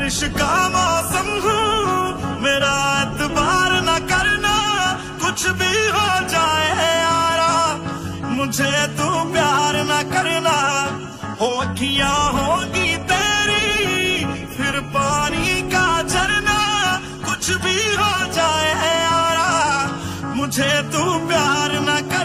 बारिश का मौसम हूँ, मेरा एतबार न करना, कुछ भी हो जाए यारा, मुझे तू प्यार न करना। हो अखियां होगी तेरी फिर पानी का झरना, कुछ भी हो जाए यारा, मुझे तू प्यार न करना।